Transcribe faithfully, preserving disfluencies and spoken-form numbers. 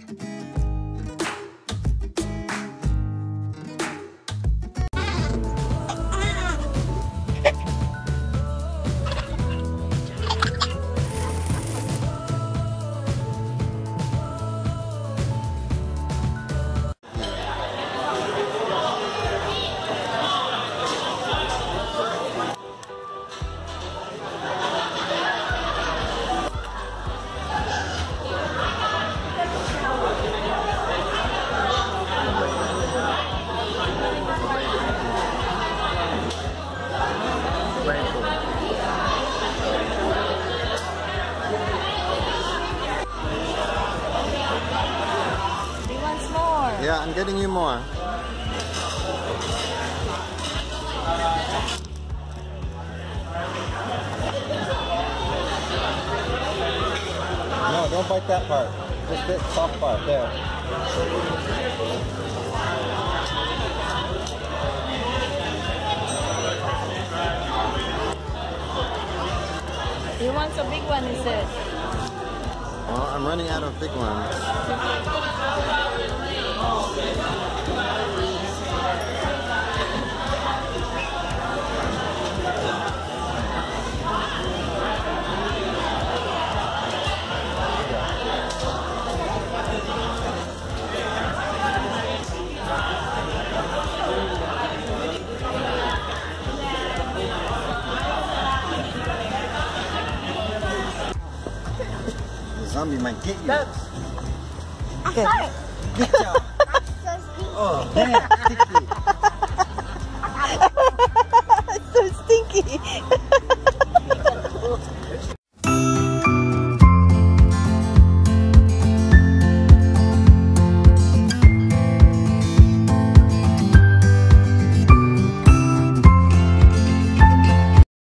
Yeah, I'm getting you more. No, don't bite that part. Just the soft part there. He wants a big one, he said. Well, I'm running out of big ones. The zombie might get you. Okay. Good job. Oh, damn, sticky. So stinky.